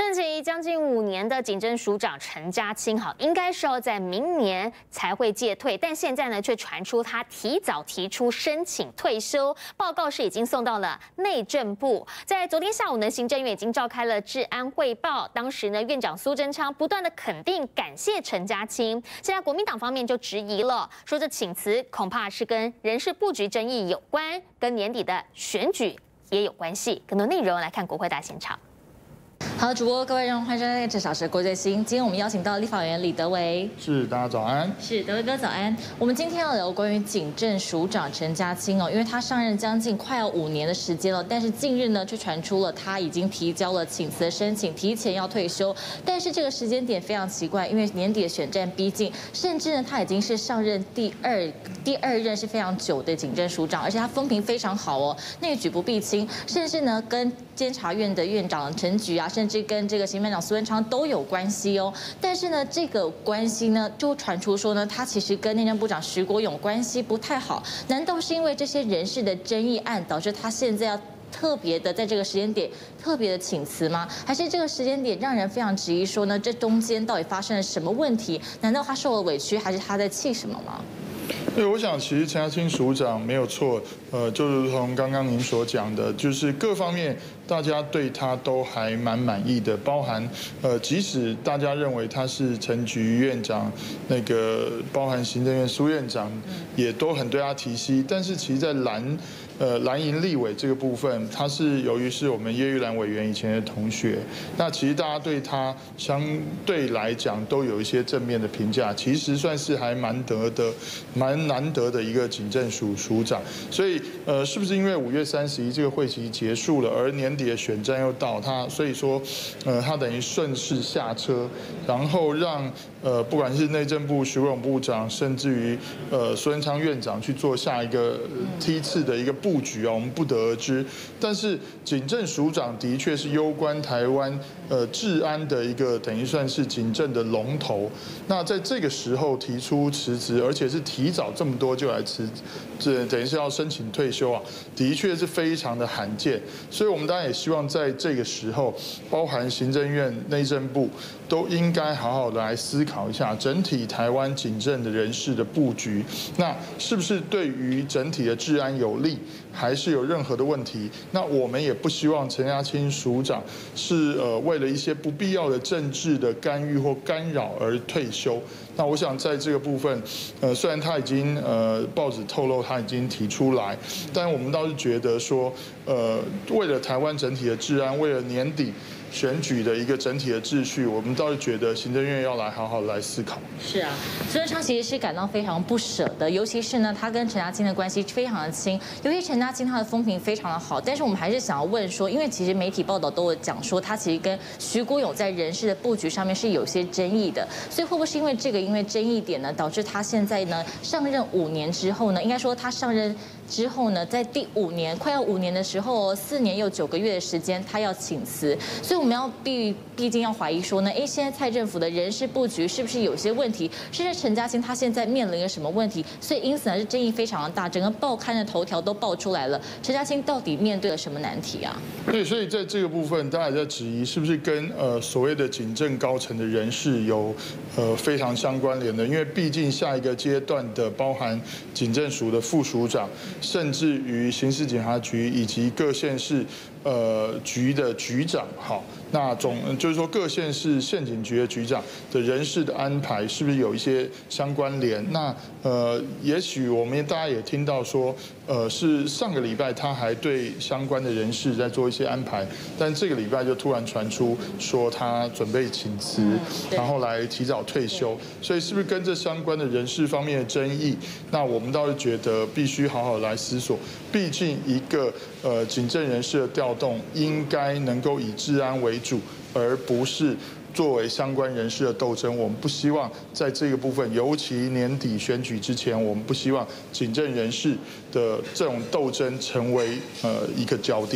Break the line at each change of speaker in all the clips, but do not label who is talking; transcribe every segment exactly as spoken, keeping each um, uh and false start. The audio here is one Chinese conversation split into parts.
任期将近五年的警政署长陈家清，好，应该是要在明年才会届退，但现在呢，却传出他提早提出申请退休，报告是已经送到了内政部。在昨天下午呢，行政院已经召开了治安汇报，当时呢，院长苏贞昌不断的肯定、感谢陈家清。现在国民党方面就质疑了，说这请辞恐怕是跟人事布局争议有关，跟年底的选举也有关系。更多内容来看国会大现场。
好，主播各位观众，欢迎收看这小时国最新。今天我们邀请到立法委员李德维，
是大家早安，
是德维哥早安。我们今天要聊关于警政署长陈家清哦，因为他上任将近快要五年的时间了，但是近日呢却传出了他已经提交了请辞申请，提前要退休。但是这个时间点非常奇怪，因为年底的选战逼近，甚至呢他已经是上任第二第二任是非常久的警政署长，而且他风评非常好哦，内举不避亲，甚至呢跟监察院的院长陈菊啊，甚至跟这个行政院长苏贞昌都有关系哦。但是呢，这个关系呢，就传出说呢，他其实跟内政部长徐国勇关系不太好。难道是因为这些人事的争议案，导致他现在要特别的在这个时间点特别的请辞吗？还是这个时间点让人非常质疑说呢，这中间到底发生了什么问题？难道他受了委屈，还是他在气什么吗？
对，我想其实陈家清署长没有错，呃，就如同刚刚您所讲的，就是各方面大家对他都还蛮满意的，包含呃，即使大家认为他是陈菊院长，那个包含行政院苏院长也都很对他提携，但是其实在蓝呃蓝营立委这个部分，他是由于是我们叶玉兰委员以前的同学，那其实大家对他相对来讲都有一些正面的评价，其实算是还蛮得的，蛮。 难得的一个警政署署长，所以呃，是不是因为五月三十一这个会期结束了，而年底的选战又到他，所以说呃，他等于顺势下车，然后让呃，不管是内政部徐国勇部长，甚至于呃苏贞昌院长去做下一个梯次的一个布局啊，我们不得而知。但是警政署长的确是攸关台湾呃治安的一个等于算是警政的龙头。那在这个时候提出辞职，而且是提早。 这么多就来辞，这等于是要申请退休啊，的确是非常的罕见。所以我们当然也希望在这个时候，包含行政院、内政部都应该好好的来思考一下整体台湾警政的人事的布局，那是不是对于整体的治安有利，还是有任何的问题？那我们也不希望陈家清署长是呃为了一些不必要的政治的干预或干扰而退休。那我想在这个部分，呃，虽然他已经呃报纸透露他已经提出来，但我们倒是觉得说，呃，为了台湾整体的治安，为了年底选举的一个整体的秩序，我们倒是觉得行政院要来好好来思考。
是啊，苏贞昌其实是感到非常不舍的，尤其是呢，他跟陈家清的关系非常的亲，尤其陈家清他的风评非常的好。但是我们还是想要问说，因为其实媒体报道都有讲说，他其实跟徐国勇在人事的布局上面是有些争议的，所以会不会是因为这个因为争议点呢，导致他现在呢上任五年之后呢，应该说他上任之后呢，在第五年快要五年的时候，四年又九个月的时间，他要请辞，所以我们要毕毕竟要怀疑说呢，哎，现在蔡政府的人事布局是不是有些问题？甚至陈家清他现在面临了什么问题？所以因此呢，是争议非常的大，整个报刊的头条都爆出来了。陈家清到底面对了什么难题啊？
对，所以在这个部分，大家也在质疑是不是跟呃所谓的警政高层的人事有呃非常相关联的，因为毕竟下一个阶段的包含警政署的副署长。 甚至于刑事警察局以及各县市呃局的局长，好，那总就是说各县市县警局的局长的人事的安排是不是有一些相关联？那呃，也许我们大家也听到说，呃，是上个礼拜他还对相关的人事在做一些安排，但这个礼拜就突然传出说他准备请辞，然后来提早退休，所以是不是跟这相关的人事方面的争议？那我们倒是觉得必须好好来思索，毕竟一个呃警政人事的调动应该能够以治安为主，而不是作为相关人士的斗争。我们不希望在这个部分，尤其年底选举之前，我们不希望警政人士的这种斗争成为呃一个焦点。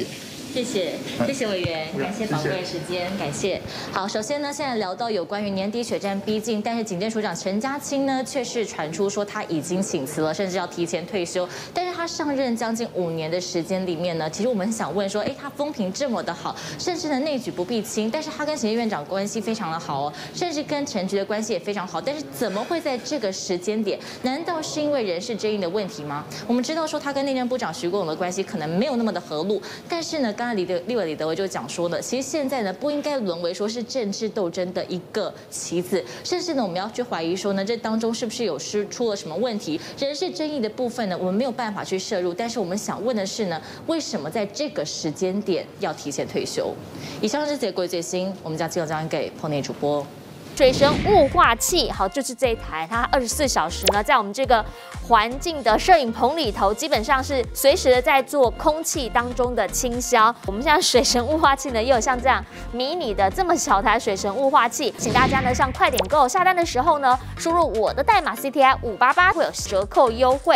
谢谢，谢谢委员，感谢宝贵的时间，感谢。好，首先呢，现在聊到有关于年底选战逼近，但是警政署长陈家清呢，却是传出说他已经请辞了，甚至要提前退休。但是他上任将近五年的时间里面呢，其实我们想问说，哎，他风评这么的好，甚至呢内举不避亲，但是他跟行政院长关系非常的好哦，甚至跟陈局的关系也非常好，但是怎么会在这个时间点？难道是因为人事争议的问题吗？我们知道说他跟内政部长徐国勇的关系可能没有那么的合路，但是呢，刚才李德立委李德维就讲说了，其实现在呢不应该沦为说是政治斗争的一个棋子，甚至呢我们要去怀疑说呢这当中是不是有失出了什么问题？人事争议的部分呢，我们没有办法去涉入，但是我们想问的是呢，为什么在这个时间点要提前退休？以上是这节国际最新，我们将记录交给 Pony 主播。
水神雾化器，好，就是这一台，它二十四小时呢，在我们这个环境的摄影棚里头，基本上是随时的在做空气当中的清消。我们现在水神雾化器呢，也有像这样迷你的这么小台水神雾化器，请大家呢上快点购下单的时候呢，输入我的代码 C T I 五八八会有折扣优惠。